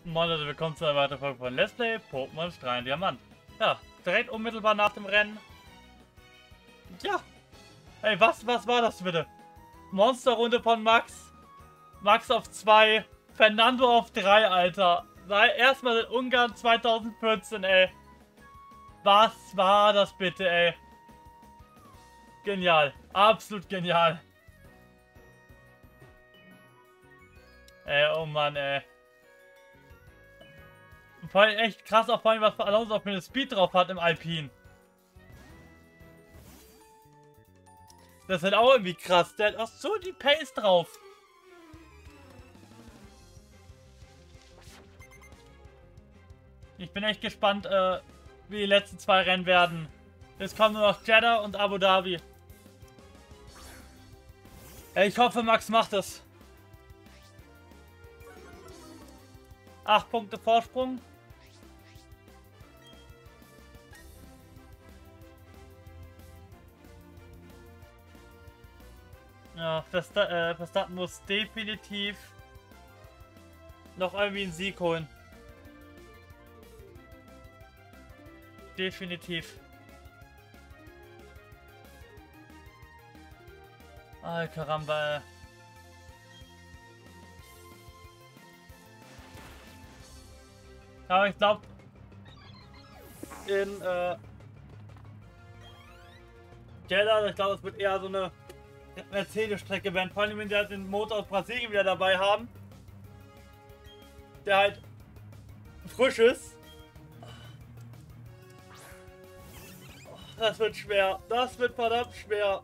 Moin Leute, willkommen zu einer weiteren Folge von Let's Play Pokémon Strahlen Diamant. Ja, direkt unmittelbar nach dem Rennen. Ja, ey, was war das bitte? Monsterrunde von Max. Max auf 2, Fernando auf 3, Alter. Erstmal in Ungarn 2014, ey. Was war das bitte, ey? Genial, absolut genial. Ey, oh Mann, ey. Vor allem echt krass, auch vor allem, was Alonso auf mir Speed drauf hat im Alpin. Das ist halt auch irgendwie krass. Der hat auch so die Pace drauf. Ich bin echt gespannt, wie die letzten 2 Rennen werden. Jetzt kommen nur noch Jeddah und Abu Dhabi. Ich hoffe, Max macht es. 8 Punkte Vorsprung. Ja, Verstappen muss definitiv noch irgendwie einen Sieg holen. Definitiv. Ay, Karamba. Aber ich glaube, in Jeddah, ich glaube, es wird eher so eine Mercedes-Strecke werden. Vor allem, wenn die halt den Motor aus Brasilien wieder dabei haben. Der halt frisch ist. Das wird schwer. Das wird verdammt schwer.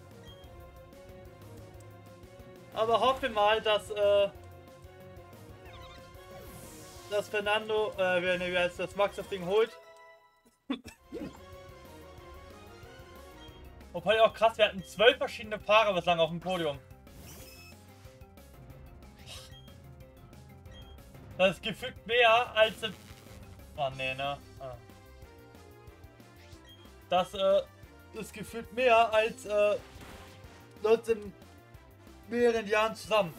Aber hoffe mal, dass Fernando, wie heißt das, Max das Ding holt. Wobei auch krass, wir hatten 12 verschiedene Fahrer bislang auf dem Podium. Das ist gefühlt mehr als im... Oh ne, ne? Ah. Das ist gefühlt mehr als sonst in mehreren Jahren zusammen.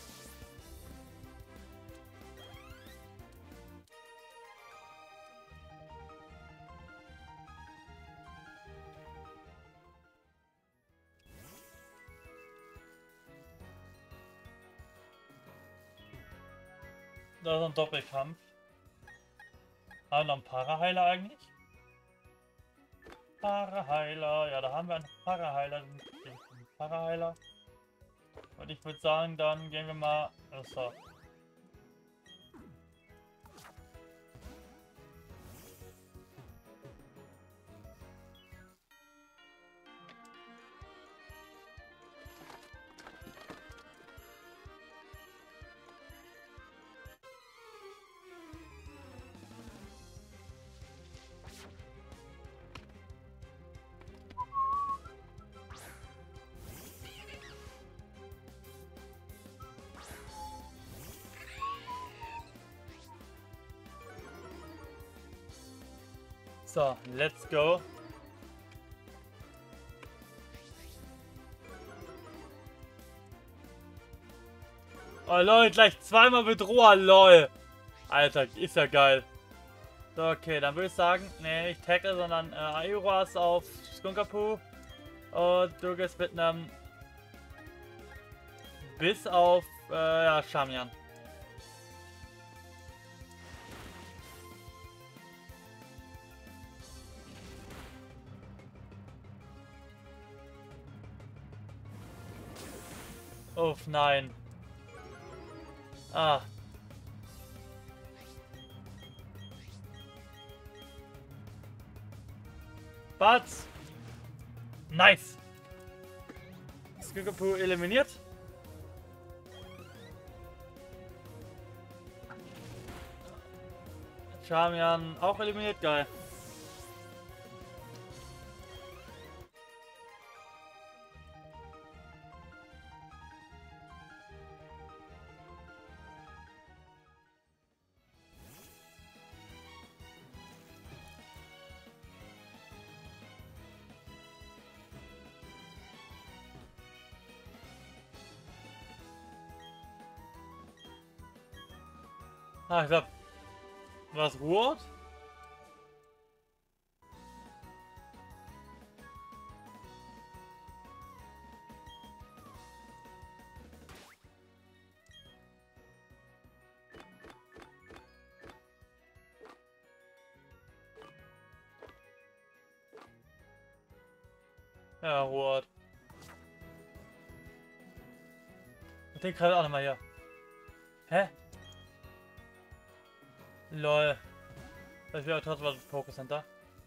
Da ist ein Doppelkampf. Haben wir noch einen Paraheiler eigentlich? Paraheiler, ja, da haben wir einen Paraheiler. Paraheiler. Und ich würde sagen, dann gehen wir mal. So. So, let's go. Oh lol, gleich zweimal Bedroher, lol. Alter, ist ja geil. So, okay, dann würde ich sagen, nee, nicht Tackle, sondern Ayuras auf Skunkapu. Und du gehst mit einem Biss auf, ja, Charmian. Uff, nein. Ah. Batz. Nice. Skunkapu eliminiert. Charmian auch eliminiert, geil. Ah, ich glaub, was Ruhrort? Ja, Ruhrort. Ich denke gerade auch nochmal hier. Hä? Lol. Das wäre trotzdem was Focus Center.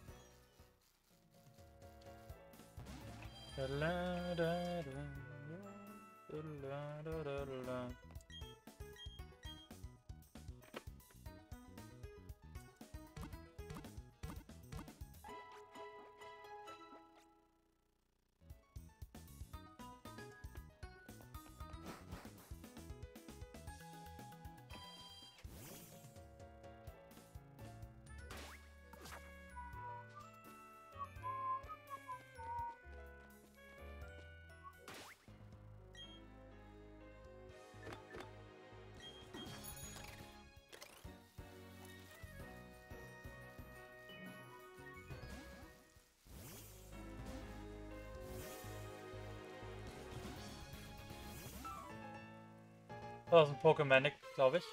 Das ist ein Pokémon, glaube ich.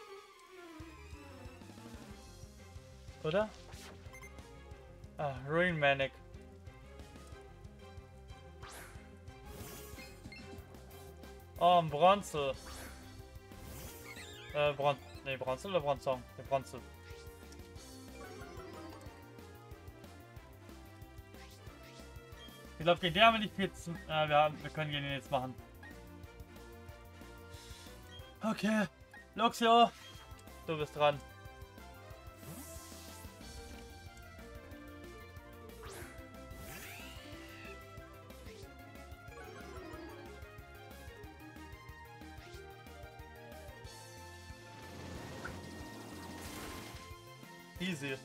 Oder? Ah, Ruin Manic. Oh, ein Bronze. Bronze oder Bronzong? Ne, Bronze. Ich glaube, gegen den haben wir nicht viel zu... wir können gegen den jetzt machen. Okay. Luxio, du bist dran. Easy.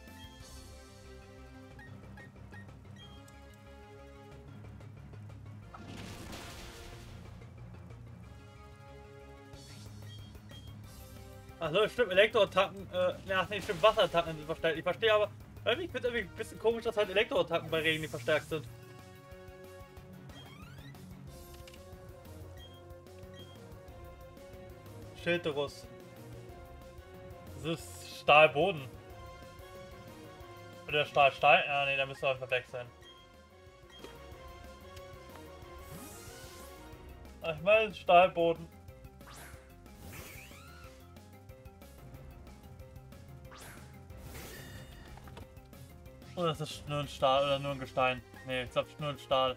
Achso, stimmt, Elektroattacken, nee, stimmt, Wasserattacken sind verstärkt. Ich verstehe aber, irgendwie finde es irgendwie ein bisschen komisch, dass halt Elektroattacken bei Regen nicht verstärkt sind. Schilderus. Das ist Stahlboden. Oder Stahlstein? Ah, nee, da müsste er einfach weg sein. Ach, ich meine Stahlboden. Oder ist das nur ein Stahl oder nur ein Gestein? Nee, ich glaube nur ein Stahl.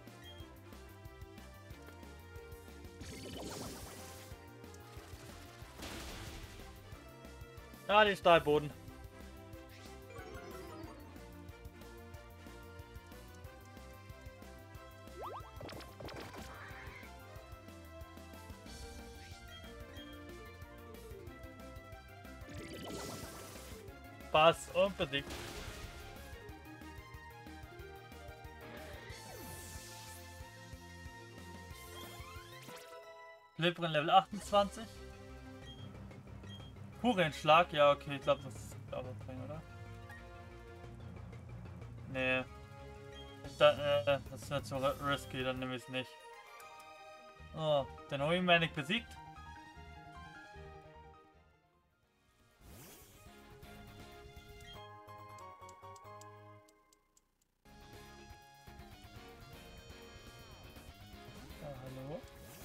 Ah, die Stahlboden. Spaß unbedingt. Flipperin Level 28. Kurenschlag, ja okay, ich glaube das ist aber bringen, oder? Nee. Das wird zu risky, dann nehme ich es nicht. Oh, den Oimanic besiegt. Hallo?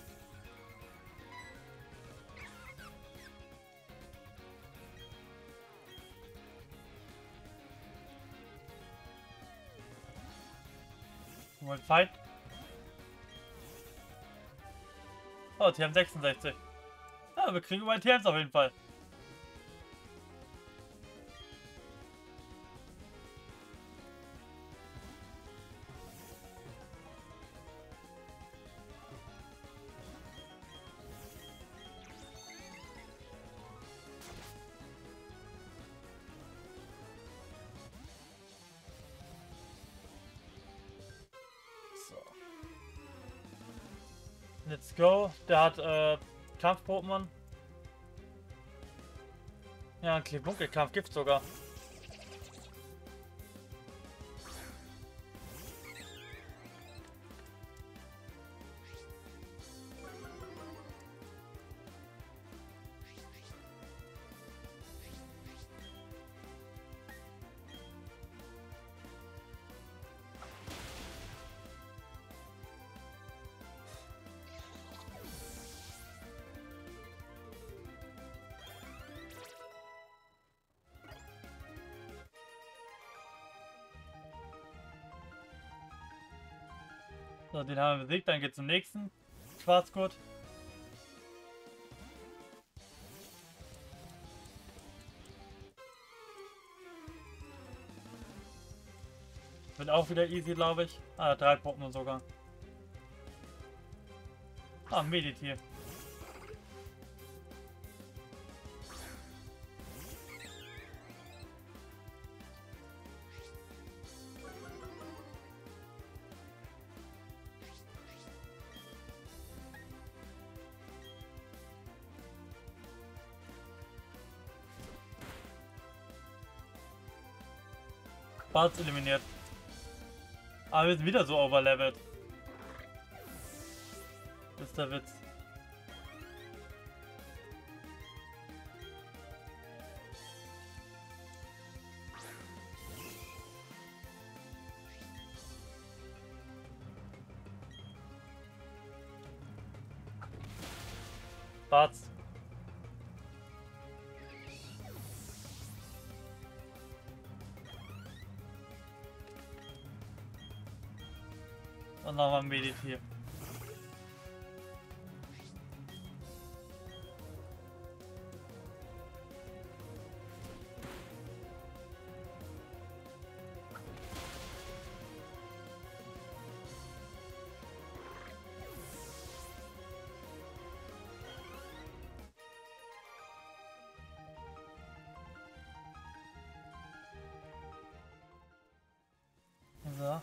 Moment, Fight. Oh, TM 66. Ja, wir kriegen über TMs auf jeden Fall. Let's go. Der hat Kampf-Pokémon. Ja, ein Klebunkelkampf gibt's sogar. So, den haben wir besiegt, dann geht's zum nächsten. Schwarzgurt. Wird auch wieder easy, glaube ich. Ah, 3 Pokémon sogar. Ah, Meditier. Barts eliminiert. Aber wir sind wieder so overlevelt. Das ist der Witz. Barts. Und nochmal Meditier. So.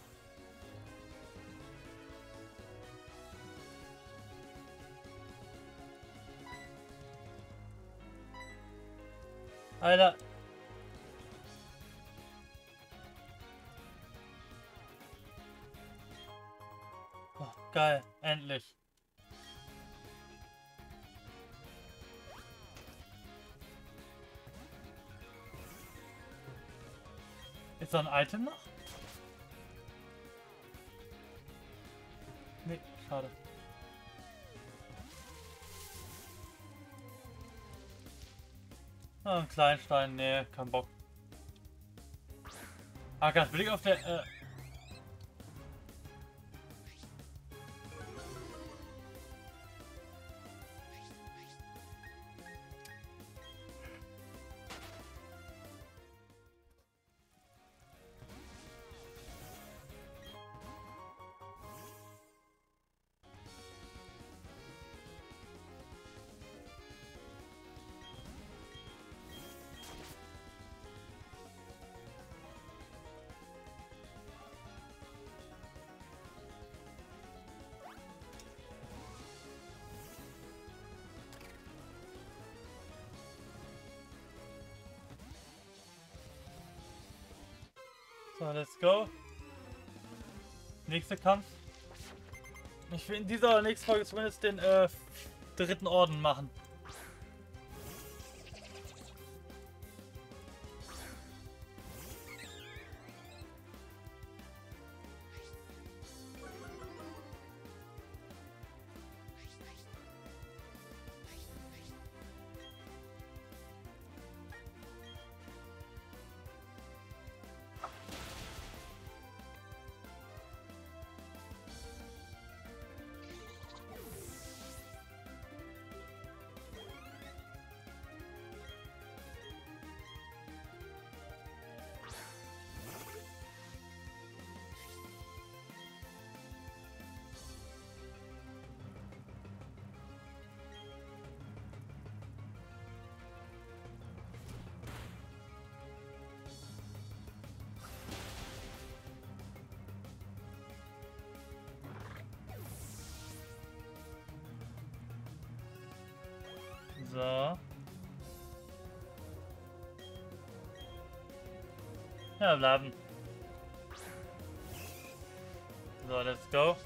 Alter. Oh, geil, endlich. Ist da ein Item noch? Nee, schade. Ah, ein Kleinstein, nee, kein Bock. Ah, ganz billig auf der, So, let's go. Nächster Kampf. Ich will in dieser oder nächsten Folge zumindest den dritten Orden machen. So. Ja, bleiben. So, let's go.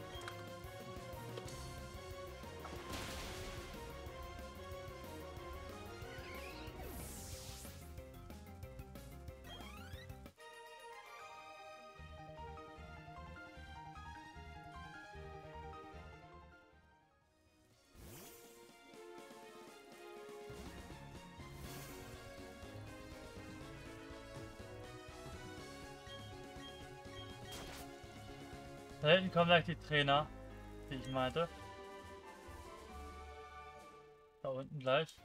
Da hinten kommen gleich die Trainer, wie ich meinte. Da unten gleich.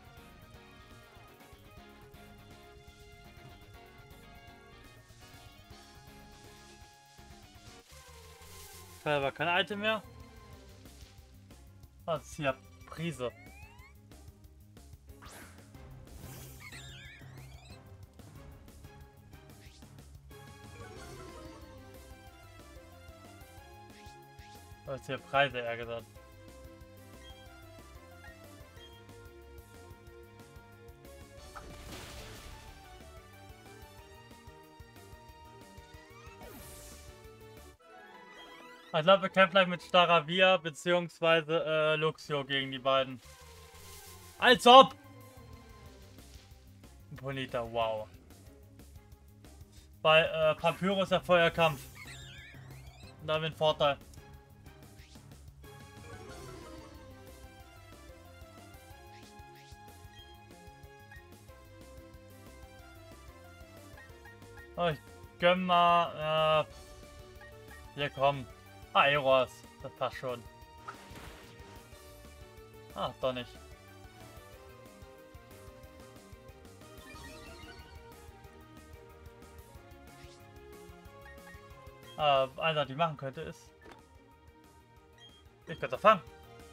Ich habe aber kein Item mehr. Was ist hier? Prise. Was ist hier? Preise, eher gesagt. Ich glaube, wir kämpfen gleich mit Staravia bzw. Luxio gegen die beiden. Als ob! Bonita, wow. Bei Papyrus der Feuerkampf. Da haben wir einen Vorteil. Oh, ich gönn mal. Hier komm. Aeros. Das passt schon. Ah, doch nicht. Eine Sache, die ich machen könnte, ist. Ich könnte fangen.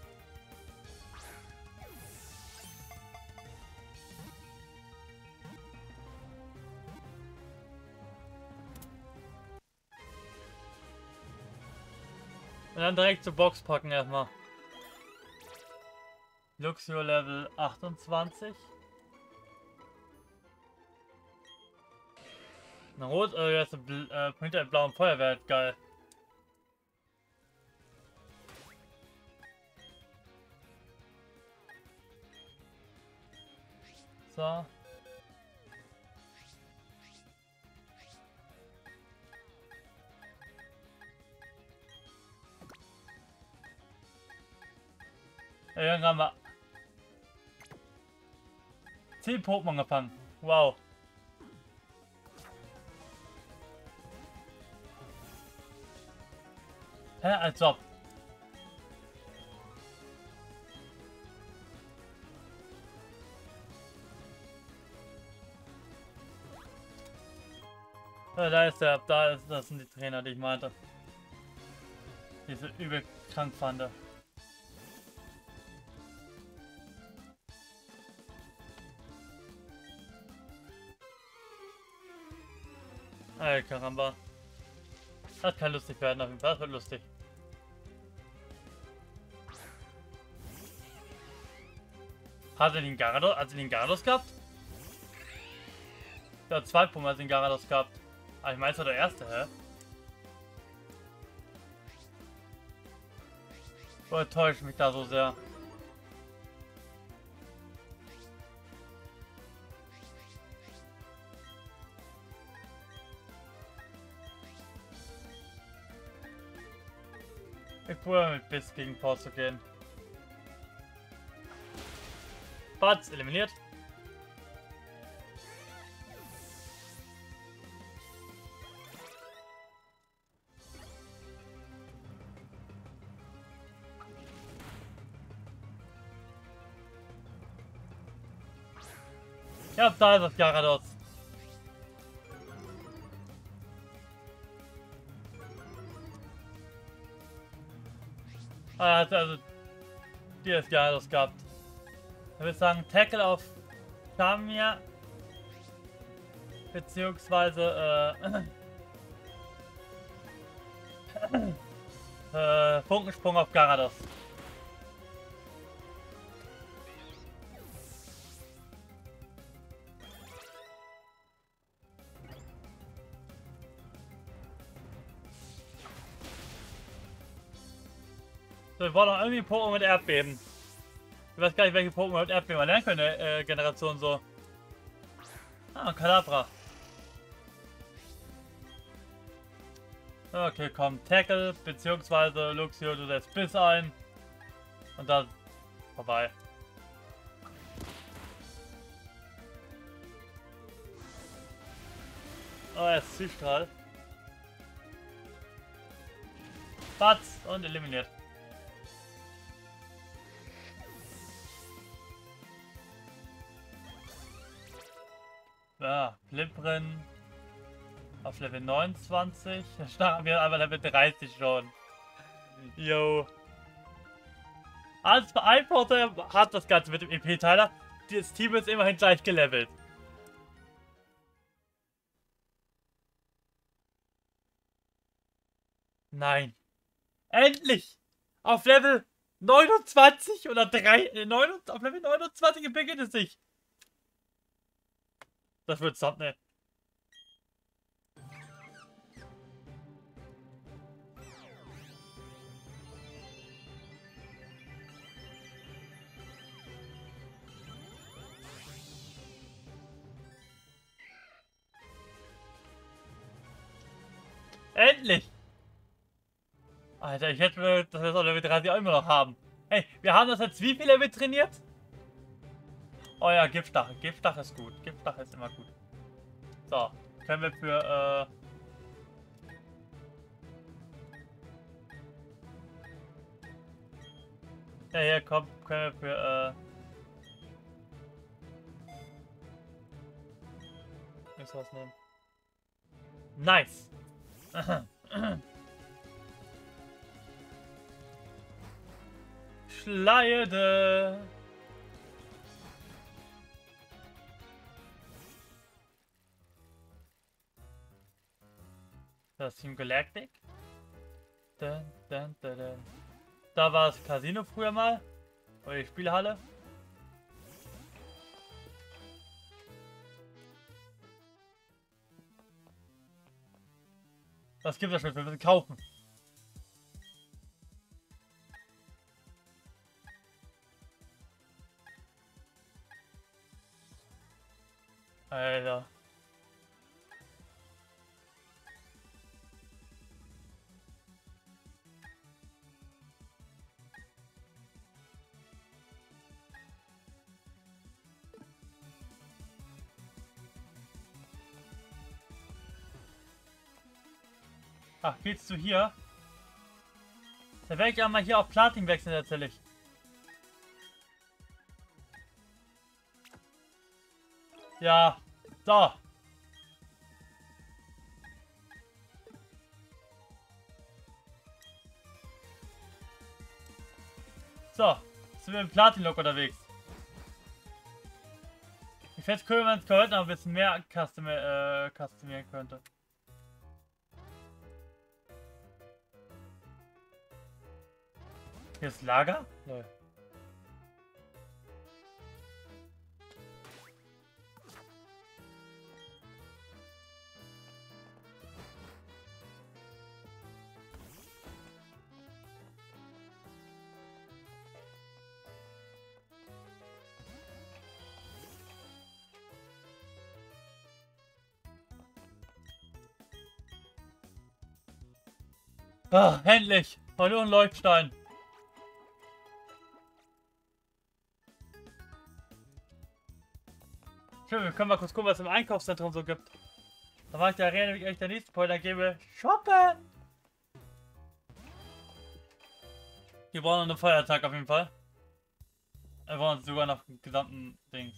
Und dann direkt zur Box packen erstmal. Luxio Level 28. Ein Rot, jetzt hinter dem blauen Feuerwehr, geil. So. Irgendwann haben wir 10 Pokémon gefangen. Wow. Hä, als ob. Ja, da ist der, das sind die Trainer, die ich meinte. Diese übel krank fand. Ey, Karamba. Das kann lustig werden, auf jeden Fall. Das wird lustig. Hat er den Gyarados? Hat er den Gyarados gehabt? Ja, 2 Pokémon hat den Gyarados gehabt. Aber ich meine, es war der erste, hä? Oh, enttäuscht mich da so sehr. Ich probiere mit Biss gegen Paul zu gehen. Batz eliminiert. Ja, da ist das Gyarados. Er hat also dieses Gyarados gehabt. Ich würde sagen, Tackle auf Tamia. Beziehungsweise Funkensprung auf Gyarados. So, wir brauchen noch irgendwie Pokémon mit Erdbeben. Ich weiß gar nicht, welche Pokémon mit Erdbeben man lernen können, Generation so. Ah, Kadabra. Okay, komm, Tackle, beziehungsweise Luxio, du setzt Biss ein. Und dann vorbei. Oh, er ist Zielstrahl. Batz und eliminiert. Ja, Flipprin auf Level 29. Da starten wir aber Level 30 schon. Yo. Als Beeinflusser hat das Ganze mit dem EP-Teiler. Das Team ist immerhin gleich gelevelt. Nein. Endlich! Auf Level 29 oder 3. Auf Level 29 beginnt es sich. Das wird Thumbnail. Endlich! Alter, ich hätte, dass wir das auf Level 30 auch immer noch haben. Hey, wir haben das jetzt wie viel Level trainiert? Oh ja, Giftstachel. Giftstachel ist gut. Giftstachel ist immer gut. So, können wir für, ja, hier, komm, können wir für, muss was nehmen. Nice! Schleide! Das Team Galactic. Dun, dun, dun, dun. Da war das Casino früher mal. Oder die Spielhalle. Was gibt das schon? Wir müssen kaufen. Alter. Ach, willst du hier? Da werde ich einmal hier auf Platin wechseln tatsächlich. Ja, so. So, sind wir im Platin-Look unterwegs. Ich fände es cool, wenn es heute noch ein bisschen mehr customieren könnte. Hier ist Lager? Nö. Ah, endlich! Verloren Leuchtstein. Schön, wir können mal kurz gucken, was es im Einkaufszentrum so gibt. Da war ich der Arena nämlich echt der nächste Point, dann gehen wir shoppen! Wir brauchen noch einen Feuertag auf jeden Fall. Wir brauchen sogar noch den gesamten Dings.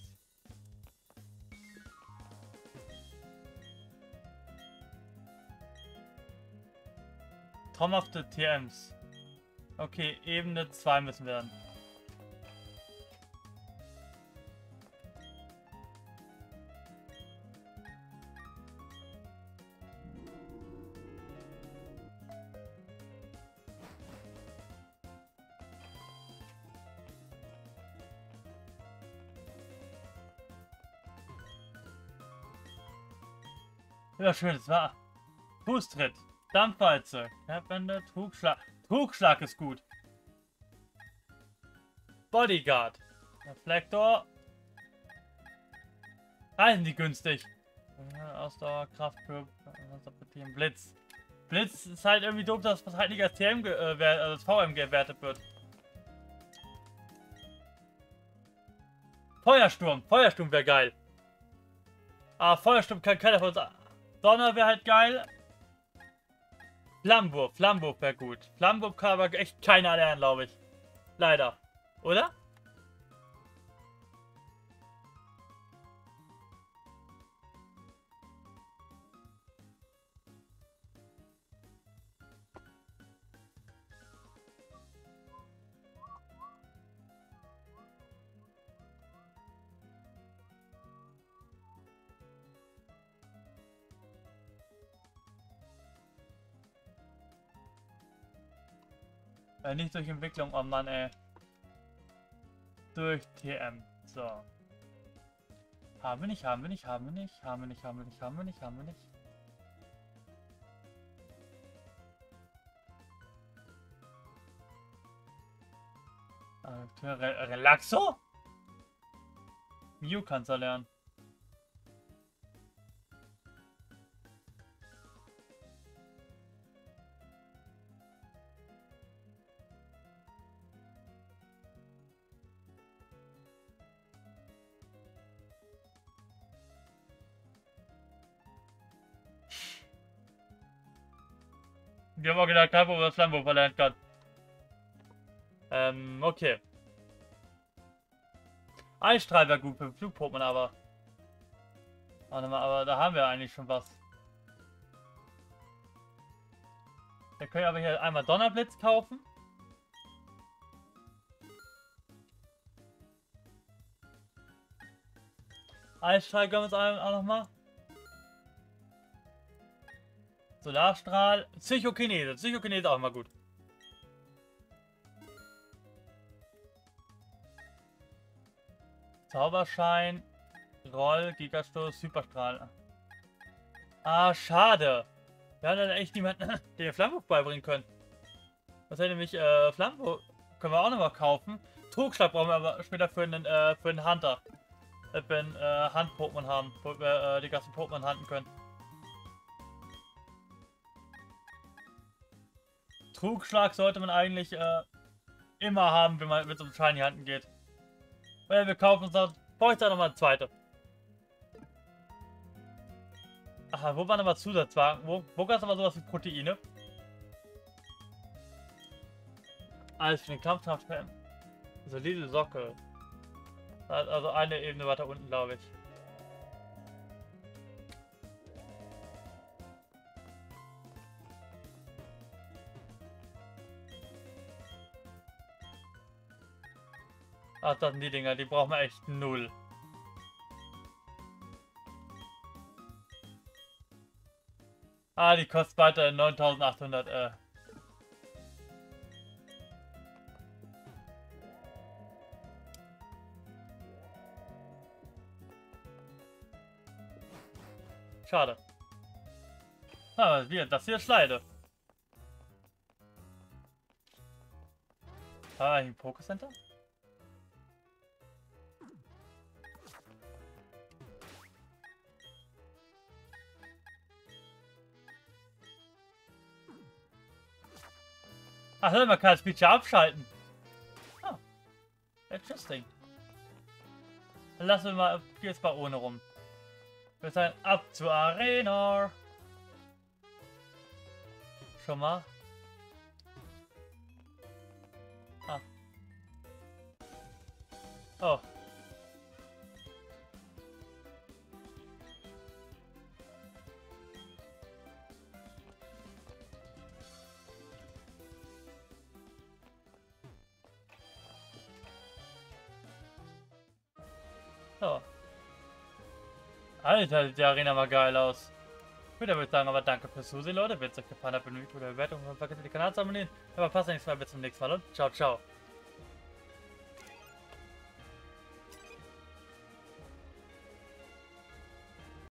Traumhafte TMs. Okay, Ebene 2 müssen wir dann. Ja, schön, das war. Fußtritt. Dampfwalze. Kerbwende, Trugschlag. Trugschlag ist gut. Bodyguard. Reflektor. Reisen die günstig. Ausdauer, Kraft für Blitz. Blitz ist halt irgendwie doof, dass das halt nicht als TM, als VM gewertet wird. Feuersturm. Feuersturm wäre geil. Aber Feuersturm kann keiner von uns. Donner wäre halt geil. Flammenwurf. Flammenwurf wäre gut. Flammenwurf kann aber echt keiner lernen, glaube ich. Leider. Oder? Nicht durch Entwicklung, oh Mann, ey. Durch TM. So. Haben wir nicht, haben wir nicht, haben wir nicht, haben wir nicht, haben wir nicht, haben wir nicht, haben wir nicht. Relaxo? Mew kannst du lernen. Wir haben auch gedacht, kein Problem, was Flammenwurf verlernen kann. Okay. Eisstrahl wäre gut für Flug-Pokémon, aber. Warte mal, aber da haben wir eigentlich schon was. Wir können aber hier einmal Donnerblitz kaufen. Eisstrahl können wir uns auch nochmal. Solarstrahl. Psychokinese. Psychokinese auch immer gut. Zauberschein. Roll. Gigastoß. Hyperstrahl. Ah, schade. Wir haben dann echt niemanden, der Flammenwurf beibringen können. Das hätte nämlich Flammenwurf. Können wir auch nochmal kaufen. Trugschlag brauchen wir aber später für einen Hunter. Wenn wir Hand-Pokémon haben. Wo wir die ganzen Pokémon handen können. Trugschlag sollte man eigentlich immer haben, wenn man mit so einem Shiny Hunten geht. Weil wir kaufen uns dann, brauche ich da nochmal eine zweite. Aha, wo waren aber Zusatzwagen? Wo gab es aber sowas wie Proteine? Alles für den Kampf. Solide Socke. Also eine Ebene weiter unten, glaube ich. Ach, das sind die Dinger, die brauchen wir echt null. Ah, die kostet weiter 9800, Schade. Ah, das hier ist Schleide. Ah, hier ein Pokécenter? Ach, man kann das Feature abschalten. Ah, interesting. Dann lassen wir mal jetzt mal ohne rum. Wir sagen ab zur Arena. Schon mal. Ah. Oh. So. Alter, sieht die Arena mal geil aus. Gut, dann würde ich sagen, aber danke fürs Zusehen, Leute. Wenn es euch gefallen hat, benötigt oder Bewertung, vergesst die Kanal zu abonnieren. Aber passt nichts mehr, bis zum nächsten Mal und ciao, ciao.